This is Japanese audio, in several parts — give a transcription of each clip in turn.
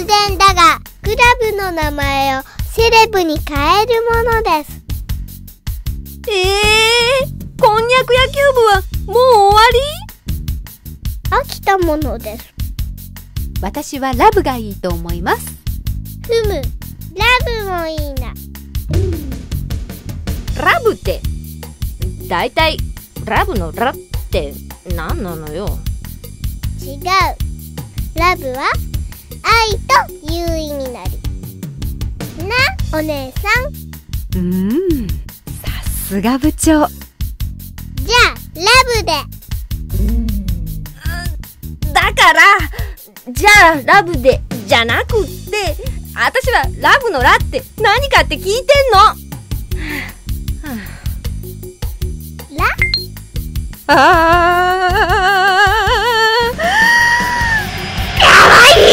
然だが、クラブの名前をセレブに変えるものです。 こんにゃく野球部はもう終わり？ 飽きたものです。 私はラブがいいと思います。 ふむ、ラブもいいな。 ラブって、だいたいラブのラって何なのよ。 違う。ラブは愛という意味なり。な、お姉さん。 さすが部長。 じゃあ、ラブで。 だから、じゃあラブでじゃなくって、私はラブのラって何かって聞いてんの。 ラ？かわい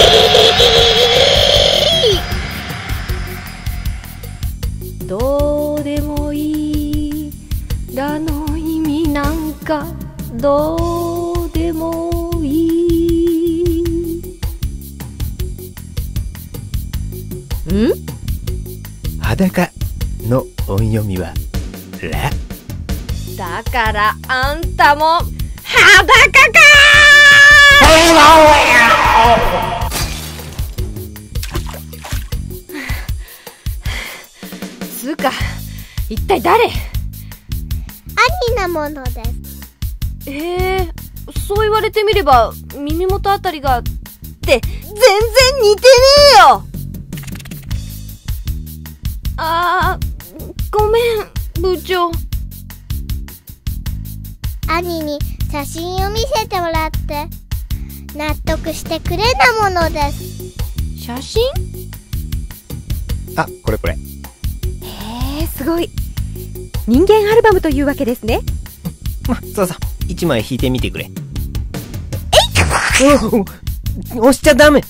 い。どうでもいいラの意味なんかどうでもいい。 裸の音読みはラ。 だからあんたも裸かつうか、一体誰？ 兄なものです。 そう言われてみれば耳元あたりがって全然似てねえよ。ごめん部長。 兄に写真を見せてもらって納得してくれなものです。 写真？ あ、これ。 すごい。人間アルバムというわけですね。 そう、一枚引いてみてくれ。押しちゃダメ。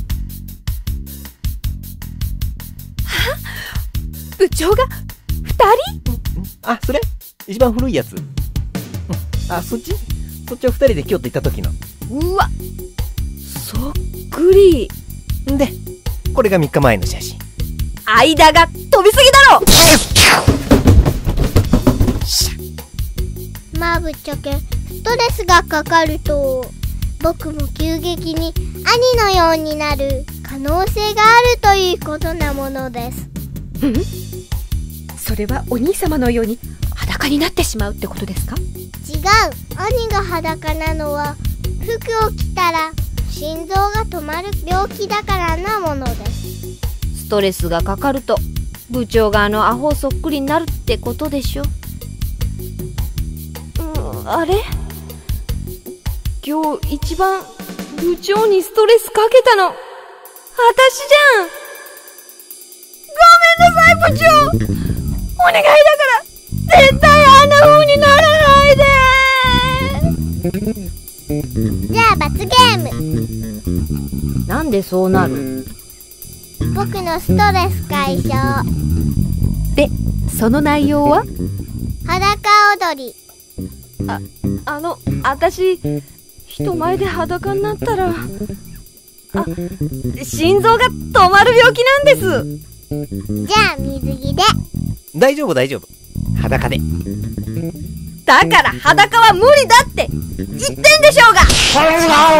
部長が2人？ それ一番古いやつ。そっちを2人で京都行った時の。 うわ、そっくり。 で、これが3日前の写真。 間が飛びすぎだろ。 まあぶっちゃけストレスがかかると僕も急激に兄のようになる可能性があるということなものです。 それはお兄様のように裸になってしまうってことですか？ 違う。兄が裸なのは服を着たら心臓が止まる病気だからなものです。 ストレスがかかると部長がアホそっくりになるってことでしょ。あれ？今日一番部長にストレスかけたの私じゃん。ごめんなさい部長。お願いだから絶対あんな風にならないで。 じゃあ罰ゲーム。 なんでそうなる？ 僕のストレス解消で、その内容は？ 裸踊り。 私人前で裸になったら心臓が止まる病気なんです。 じゃあ水着で。 大丈夫。裸で。 だから裸は無理だって言ってんでしょうが。